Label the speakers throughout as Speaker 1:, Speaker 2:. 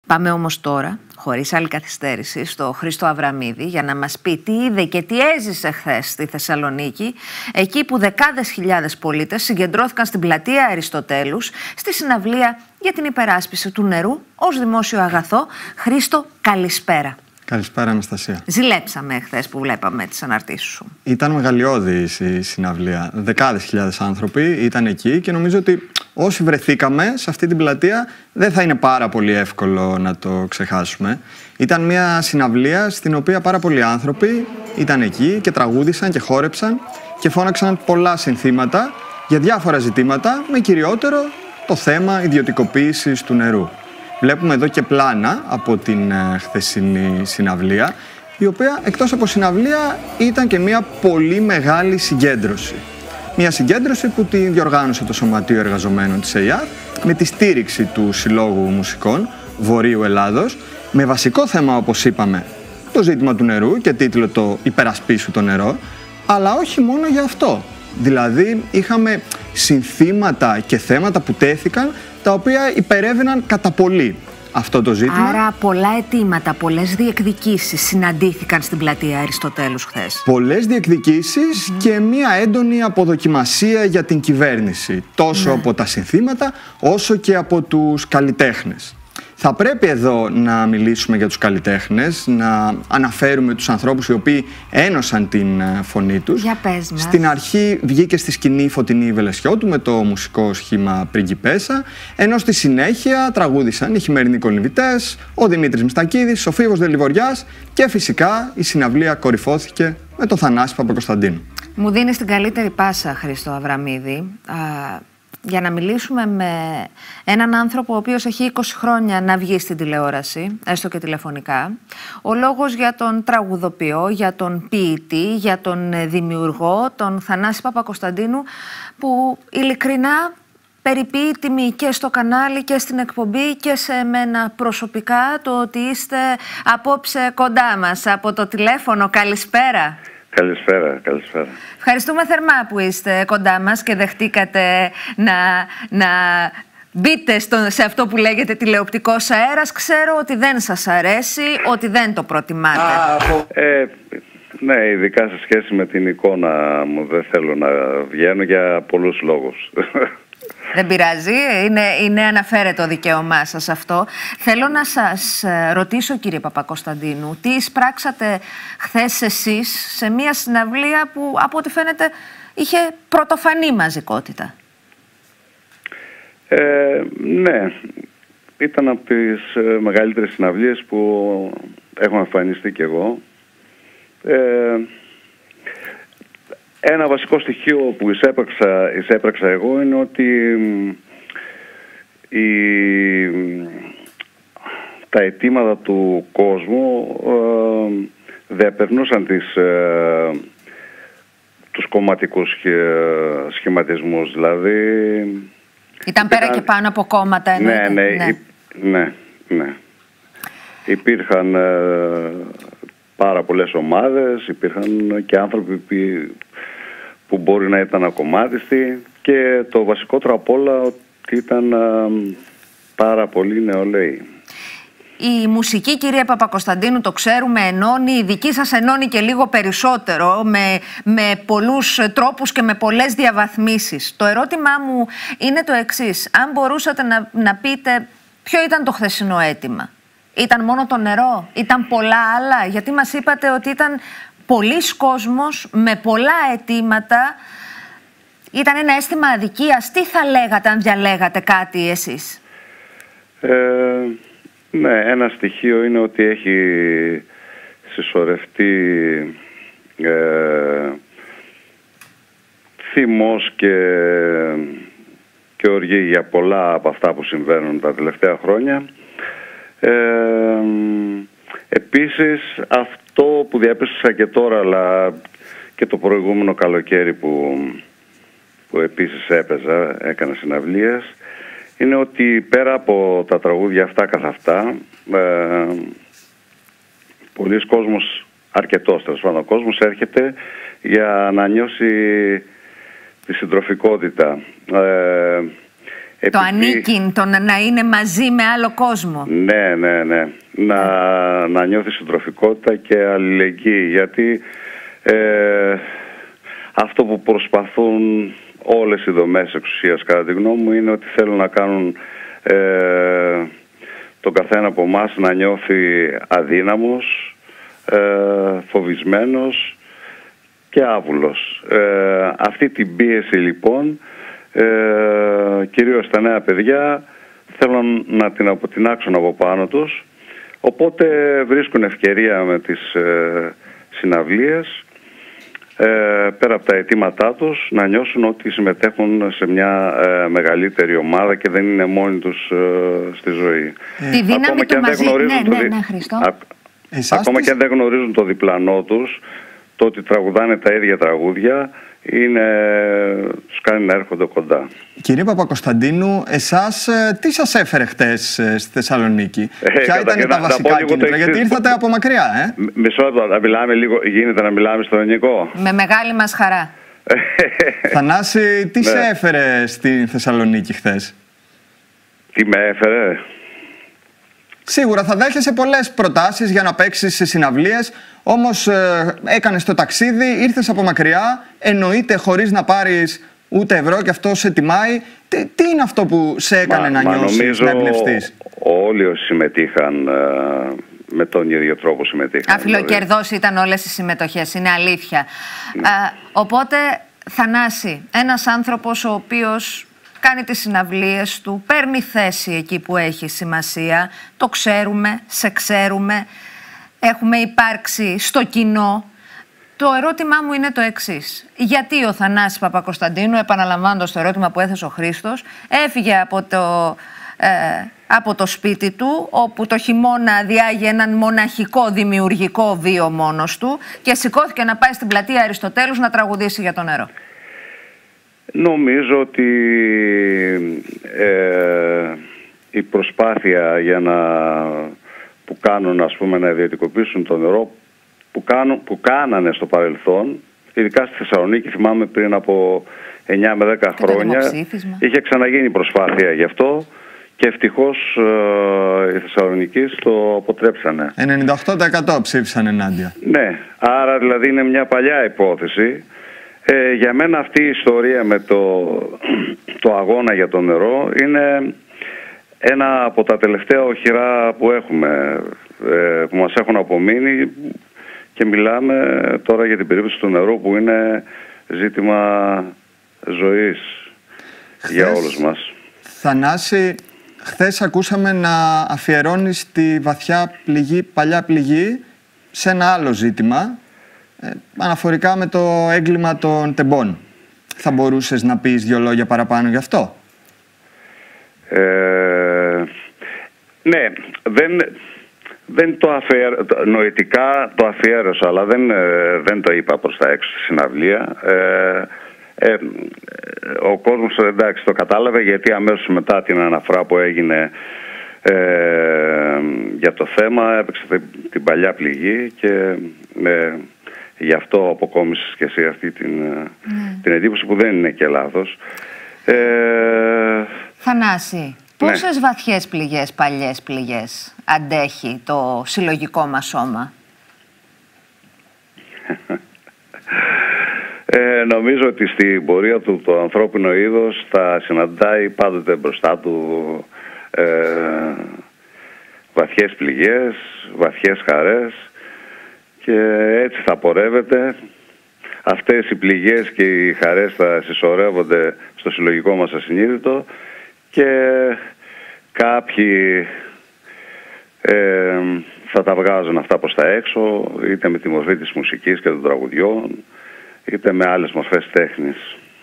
Speaker 1: Πάμε όμως τώρα, χωρίς άλλη καθυστέρηση, στο Χρήστο Αβραμίδη για να μας πει τι είδε και τι έζησε χθες στη Θεσσαλονίκη, εκεί που δεκάδες χιλιάδες πολίτες συγκεντρώθηκαν στην πλατεία Αριστοτέλους στη συναυλία για την υπεράσπιση του νερού ως δημόσιο αγαθό. Χρήστο, καλησπέρα.
Speaker 2: Καλησπέρα, Αναστασία.
Speaker 1: Ζηλέψαμε χθες που βλέπαμε τις αναρτήσεις σου.
Speaker 2: Ήταν μεγαλειώδης η συναυλία. Δεκάδες χιλιάδες άνθρωποι ήταν εκεί και νομίζω ότι όσοι βρεθήκαμε σε αυτή την πλατεία δεν θα είναι πάρα πολύ εύκολο να το ξεχάσουμε. Ήταν μια συναυλία στην οποία πάρα πολλοί άνθρωποι ήταν εκεί και τραγούδησαν και χόρεψαν και φώναξαν πολλά συνθήματα για διάφορα ζητήματα, με κυριότερο το θέμα ιδιωτικοποίησης του νερού. Βλέπουμε εδώ και πλάνα από την χθεσινή συναυλία, η οποία εκτός από συναυλία ήταν και μια πολύ μεγάλη συγκέντρωση. Μια συγκέντρωση που τη διοργάνωσε το Σωματείο Εργαζομένων της ΕΙΑΔ με τη στήριξη του Συλλόγου Μουσικών Βορείου Ελλάδος, με βασικό θέμα, όπως είπαμε, το ζήτημα του νερού και τίτλο το «Υπερασπίσου το νερό», αλλά όχι μόνο για αυτό. Δηλαδή είχαμε συνθήματα και θέματα που τέθηκαν, τα οποία υπερεύαιναν κατά πολύ αυτό το ζήτημα.
Speaker 1: Άρα πολλά αιτήματα, πολλές διεκδικήσεις συναντήθηκαν στην πλατεία Αριστοτέλους χθες.
Speaker 2: Πολλές διεκδικήσεις και μία έντονη αποδοκιμασία για την κυβέρνηση, τόσο από τα συνθήματα όσο και από τους καλλιτέχνες. Θα πρέπει εδώ να μιλήσουμε για τους καλλιτέχνες, να αναφέρουμε τους ανθρώπους οι οποίοι ένωσαν την φωνή τους.
Speaker 1: Για πες μας.
Speaker 2: Στην αρχή βγήκε στη σκηνή η Φωτεινή Βελεσιώτου με το μουσικό σχήμα Πριγκιπέσα, ενώ στη συνέχεια τραγούδησαν οι Χειμερινοί Κολυμβητές, ο Δημήτρης Μιστακίδης, ο Φίβος Δελιβοριάς και φυσικά η συναυλία κορυφώθηκε με τον Θανάση Παπακοσταντίνου.
Speaker 1: Μου δίνεις την καλύτερη πάσα, Χρήστο Αβραμίδη, για να μιλήσουμε με έναν άνθρωπο ο οποίος έχει 20 χρόνια να βγει στην τηλεόραση, έστω και τηλεφωνικά. Ο λόγος για τον τραγουδοποιό, για τον ποιητή, για τον δημιουργό, τον Θανάση Παπακοσταντίνου, που ειλικρινά περιποιεί τιμή και στο κανάλι και στην εκπομπή και σε εμένα προσωπικά το ότι είστε απόψε κοντά μας από το τηλέφωνο. Καλησπέρα.
Speaker 3: Καλησπέρα, καλησπέρα.
Speaker 1: Ευχαριστούμε θερμά που είστε κοντά μας και δεχτήκατε να μπείτε σε αυτό που λέγεται τηλεοπτικός αέρας. Ξέρω ότι δεν σας αρέσει, ότι δεν το προτιμάτε.
Speaker 3: Ναι, ειδικά σε σχέση με την εικόνα μου δεν θέλω να βγαίνω για πολλούς λόγους.
Speaker 1: Δεν πειράζει, είναι αναφέρετο δικαίωμά σας αυτό. Θέλω να σας ρωτήσω, κύριε Παπακοσταντίνου, τι εισπράξατε χθες εσείς σε μια συναυλία που από ό,τι φαίνεται είχε πρωτοφανή μαζικότητα.
Speaker 3: Ναι, ήταν από τις μεγαλύτερες συναυλίες που έχω εμφανιστεί κι εγώ. Ένα βασικό στοιχείο που εισέπραξα εγώ είναι ότι τα αιτήματα του κόσμου δεν περνούσαν τους κομματικούς σχηματισμούς, δηλαδή...
Speaker 1: Ήταν πέρα και πάνω από κόμματα, εννοείται.
Speaker 3: Ναι. Υπήρχαν πάρα πολλές ομάδες, υπήρχαν και άνθρωποι που μπορεί να ήταν ακομμάτιστοι και το βασικότερο απ' όλα ότι ήταν πάρα πολύ νεολαίοι.
Speaker 1: Η μουσική, κύριε Παπακοσταντίνου, το ξέρουμε, ενώνει, η δική σας ενώνει και λίγο περισσότερο, με πολλούς τρόπους και με πολλές διαβαθμίσεις. Το ερώτημά μου είναι το εξής. Αν μπορούσατε να πείτε ποιο ήταν το χθεσινό αίτημα. Ήταν μόνο το νερό, ήταν πολλά άλλα, γιατί μας είπατε ότι ήταν πολλής κόσμος με πολλά αιτήματα. Ήταν ένα αίσθημα αδικίας. Τι θα λέγατε αν διαλέγατε κάτι εσείς?
Speaker 3: Ναι, ένα στοιχείο είναι ότι έχει συσσωρευτεί θυμός και οργή για πολλά από αυτά που συμβαίνουν τα τελευταία χρόνια. Επίσης αυτό που διαπίστωσα και τώρα, αλλά και το προηγούμενο καλοκαίρι που επίσης έκανα συναυλίες, είναι ότι πέρα από τα τραγούδια αυτά καθ' αυτά, πολλοί κόσμος, αρκετός τέλος πάντων κόσμος, έρχεται για να νιώσει τη συντροφικότητα.
Speaker 1: Το ανήκειν, το να είναι μαζί με άλλο κόσμο.
Speaker 3: Ναι. Να νιώθει συντροφικότητα και αλληλεγγύη, γιατί αυτό που προσπαθούν όλες οι δομές εξουσίας, κατά τη γνώμη μου, είναι ότι θέλουν να κάνουν τον καθένα από εμάς να νιώθει αδύναμος, φοβισμένος και άβουλος. Αυτή την πίεση λοιπόν, κυρίως τα νέα παιδιά, θέλουν να την αποτινάξουν από πάνω τους, οπότε βρίσκουν ευκαιρία με τις συναυλίες, πέρα από τα αιτήματά τους, να νιώσουν ότι συμμετέχουν σε μια μεγαλύτερη ομάδα και δεν είναι μόνοι τους στη ζωή.
Speaker 1: Τη δύναμη του μαζί. Ναι, Χριστό.
Speaker 3: Ακόμα και αν δεν γνωρίζουν το διπλανό τους, το ότι τραγουδάνε τα ίδια τραγούδια τους κάνει να έρχονται κοντά.
Speaker 2: Κύριε Παπακοσταντίνου, εσάς τι σας έφερε χτες στη Θεσσαλονίκη? Ποια ήταν τα βασικά κίνητρα? Γιατί ήρθατε από μακριά,
Speaker 3: Μισό λεπτό, να μιλάμε λίγο. Γίνεται να μιλάμε στο ελληνικό?
Speaker 1: Με μεγάλη μας χαρά.
Speaker 2: Θανάση, τι σε έφερε στη Θεσσαλονίκη χθες?
Speaker 3: Τι με έφερε?
Speaker 2: Σίγουρα θα δέχεσαι πολλές προτάσεις για να παίξεις σε συναυλίες, όμως έκανες το ταξίδι, ήρθες από μακριά, εννοείται χωρίς να πάρεις ούτε ευρώ και αυτό σε τιμάει. Τι είναι αυτό που σε έκανε να νιώσεις, να εμπνευστείς?
Speaker 3: Όλοι όσοι συμμετείχαν με τον ίδιο τρόπο συμμετείχαν.
Speaker 1: Αφιλοκερδός ήταν όλες οι συμμετοχές, είναι αλήθεια. Οπότε, Θανάση, ένας άνθρωπος ο οποίος κάνει τις συναυλίες του, παίρνει θέση εκεί που έχει σημασία, το ξέρουμε, σε ξέρουμε, έχουμε υπάρξει στο κοινό. Το ερώτημά μου είναι το εξής. Γιατί ο Θανάσης Παπακοσταντίνου, επαναλαμβάνοντας το ερώτημα που έθεσε ο Χρήστος, έφυγε από το σπίτι του, όπου το χειμώνα διάγει έναν μοναχικό δημιουργικό βίο μόνος του, και σηκώθηκε να πάει στην πλατεία Αριστοτέλους να τραγουδήσει για το νερό?
Speaker 3: Νομίζω ότι η προσπάθεια που κάνουν, ας πούμε, να ιδιωτικοποιήσουν το νερό, που κάνανε στο παρελθόν, ειδικά στη Θεσσαλονίκη, θυμάμαι πριν από 9 με 10 χρόνια, είχε ξαναγίνει προσπάθεια γι' αυτό και ευτυχώς οι Θεσσαλονικείς το αποτρέψανε.
Speaker 2: 98% ψήφισαν ενάντια.
Speaker 3: Ναι, άρα δηλαδή είναι μια παλιά υπόθεση. Για μένα αυτή η ιστορία με το αγώνα για το νερό είναι ένα από τα τελευταία οχυρά που έχουμε, που μας έχουν απομείνει, και μιλάμε τώρα για την περίπτωση του νερού, που είναι ζήτημα ζωής για όλους μας.
Speaker 2: Θανάση, χθες ακούσαμε να αφιερώνεις τη βαθιά πληγή, παλιά πληγή, σε ένα άλλο ζήτημα, αναφορικά με το έγκλημα των τεμπών. Θα μπορούσες να πεις 2 λόγια παραπάνω γι' αυτό?
Speaker 3: Ναι, δεν νοητικά το αφιέρωσα, αλλά δεν το είπα προς τα έξω στη συναυλία. Ο κόσμος, εντάξει, το κατάλαβε, γιατί αμέσως μετά την αναφορά που έγινε για το θέμα έπαιξε την παλιά πληγή, και γι' αυτό αποκόμισες και εσύ αυτή την εντύπωση, που δεν είναι και λάθος.
Speaker 1: Θανάση, πόσες βαθιές πληγές, παλιές πληγές αντέχει το συλλογικό μας σώμα?
Speaker 3: Νομίζω ότι στην πορεία του το ανθρώπινο είδος θα συναντάει πάντοτε μπροστά του βαθιές πληγές, βαθιές χαρές, και έτσι θα πορεύεται. Αυτές οι πληγές και οι χαρές θα συσσωρεύονται στο συλλογικό μας ασυνείδητο, και κάποιοι θα τα βγάζουν αυτά προς τα έξω, είτε με τη μορφή της μουσικής και των τραγουδιών, είτε με άλλες μορφές τέχνης.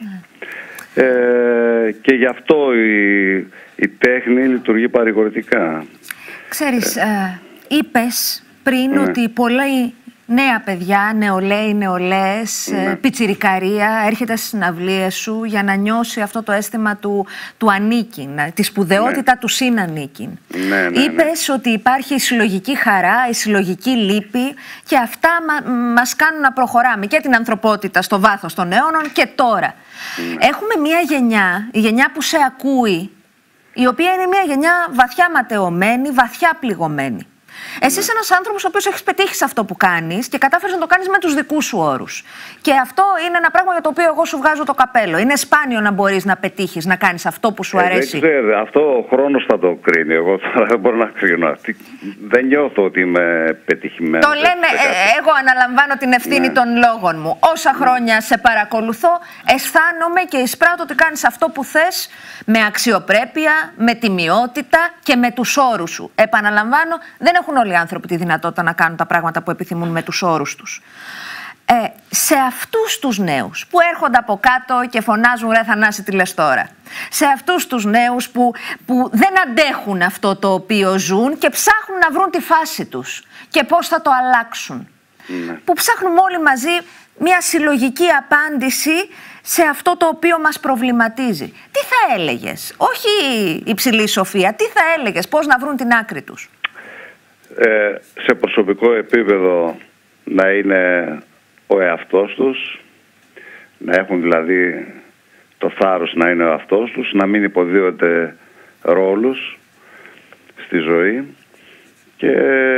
Speaker 3: Και γι' αυτό η τέχνη λειτουργεί παρηγορητικά.
Speaker 1: Ξέρεις, είπες πριν ότι πολλοί νέα παιδιά, νεολαίοι, νεολαίες, πιτσιρικαρία, έρχεται στις συναυλίες σου για να νιώσει αυτό το αίσθημα του ανήκειν, τη σπουδαιότητα του συνανήκειν. Είπες ότι υπάρχει η συλλογική χαρά, η συλλογική λύπη, και αυτά μας κάνουν να προχωράμε και την ανθρωπότητα στο βάθος των αιώνων και τώρα. Έχουμε μια γενιά, η γενιά που σε ακούει, η οποία είναι μια γενιά βαθιά ματαιωμένη, βαθιά πληγωμένη. Εσύ είσαι ένας άνθρωπος ο οποίος έχεις πετύχει σε αυτό που κάνεις και κατάφερες να το κάνεις με τους δικούς σου όρους. Και αυτό είναι ένα πράγμα για το οποίο εγώ σου βγάζω το καπέλο. Είναι σπάνιο να μπορείς να πετύχεις, να κάνεις αυτό που σου αρέσει.
Speaker 3: Δεν ξέρω, αυτό ο χρόνος θα το κρίνει. Εγώ τώρα δεν μπορώ να κρίνω. Δεν νιώθω ότι είμαι πετυχημένος.
Speaker 1: Το λέμε, εγώ αναλαμβάνω την ευθύνη των λόγων μου. Όσα χρόνια σε παρακολουθώ, αισθάνομαι και εισπράττω ότι κάνεις αυτό που θες με αξιοπρέπεια, με τιμιότητα και με τους όρους σου. Επαναλαμβάνω, δεν έχουν όλοι οι άνθρωποι τη δυνατότητα να κάνουν τα πράγματα που επιθυμούν με τους όρους τους. Σε αυτούς τους νέους που έρχονται από κάτω και φωνάζουν «Ρε Θανάση, τι λες τώρα», σε αυτούς τους νέους που δεν αντέχουν αυτό το οποίο ζουν και ψάχνουν να βρουν τη φάση τους και πώς θα το αλλάξουν, που ψάχνουμε όλοι μαζί μια συλλογική απάντηση σε αυτό το οποίο μας προβληματίζει. Τι θα έλεγες, όχι υψηλή σοφία, τι θα έλεγες, πώς να βρουν την άκρη τους?
Speaker 3: Σε προσωπικό επίπεδο να είναι ο εαυτός τους, να έχουν δηλαδή το θάρρος να είναι ο εαυτός τους, να μην υποδίονται ρόλους στη ζωή και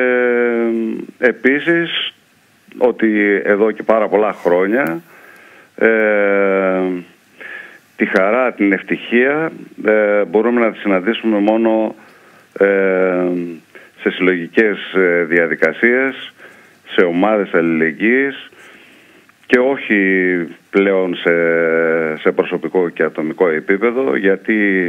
Speaker 3: επίσης ότι εδώ και πάρα πολλά χρόνια τη χαρά, την ευτυχία μπορούμε να τη συναντήσουμε μόνο σε συλλογικές διαδικασίες, σε ομάδες αλληλεγγύης και όχι πλέον σε προσωπικό και ατομικό επίπεδο, γιατί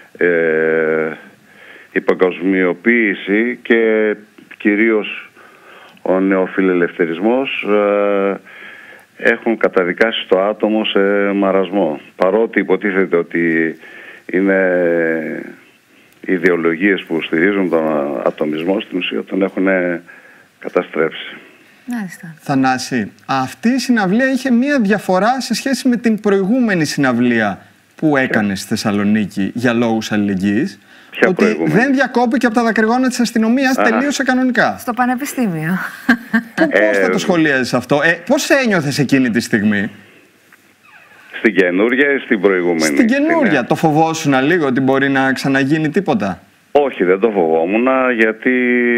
Speaker 3: η παγκοσμιοποίηση και κυρίως ο νεοφιλελευθερισμός έχουν καταδικάσει το άτομο σε μαρασμό. Παρότι υποτίθεται ότι είναι ιδεολογίες που στηρίζουν τον ατομισμό, στην ουσία τον έχουν καταστρέψει.
Speaker 1: Μάλιστα.
Speaker 2: Θανάση, αυτή η συναυλία είχε μία διαφορά σε σχέση με την προηγούμενη συναυλία που έκανε στη Θεσσαλονίκη για λόγους αλληλεγγύης. Ότι δεν διακόπηκε από τα δακρυγόνα της αστυνομίας, τελείωσε κανονικά.
Speaker 1: Στο πανεπιστήμιο.
Speaker 2: Πώς θα το σχολίαζες αυτό, πώς ένιωθες εκείνη τη στιγμή?
Speaker 3: Στην καινούρια ή στην προηγούμενη?
Speaker 2: Στην καινούρια. Το φοβόσουνα λίγο ότι μπορεί να ξαναγίνει τίποτα?
Speaker 3: Όχι, δεν το φοβόμουν, γιατί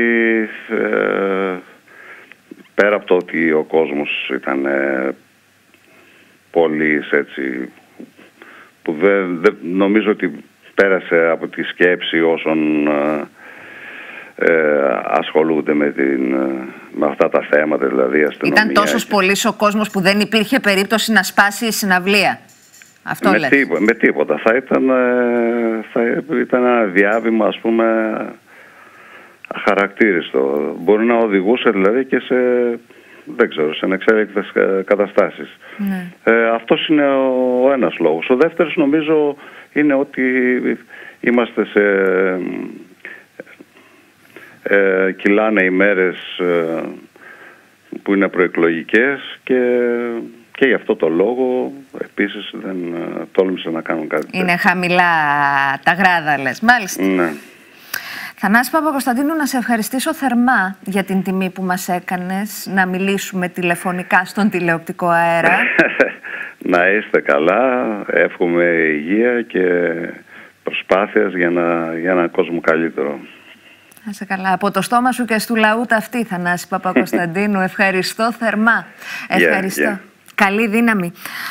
Speaker 3: πέρα από το ότι ο κόσμος ήταν πολύ έτσι, που δεν νομίζω ότι πέρασε από τη σκέψη όσων ασχολούνται με αυτά τα θέματα, δηλαδή αστυνομία.
Speaker 1: Ήταν τόσος πολύς ο κόσμος που δεν υπήρχε περίπτωση να σπάσει η συναυλία. Αυτό λες?
Speaker 3: Με τίποτα. Θα ήταν ένα διάβημα, ας πούμε, αχαρακτήριστο. Μπορεί να οδηγούσε δηλαδή και σε, δεν ξέρω, σε ανεξέλεγκτες καταστάσεις. Ναι. Αυτός είναι ο ένας λόγος. Ο δεύτερος νομίζω είναι ότι είμαστε κυλάνε οι μέρες που είναι προεκλογικές και γι' αυτό το λόγο επίσης δεν τόλμησα να κάνω κάτι τέτοιο.
Speaker 1: Είναι χαμηλά τα γράδα, λες. Μάλιστα.
Speaker 3: Ναι.
Speaker 1: Θανάση Παπακοσταντίνου, να σε ευχαριστήσω θερμά για την τιμή που μας έκανες να μιλήσουμε τηλεφωνικά στον τηλεοπτικό αέρα.
Speaker 3: Να είστε καλά, εύχομαι υγεία και προσπάθειας για έναν κόσμο καλύτερο.
Speaker 1: Να είσαι καλά. Από το στόμα σου και στου λαού ταυτή, Θανάση Παπακοσταντίνου. Ευχαριστώ θερμά. Ευχαριστώ. Καλή δύναμη.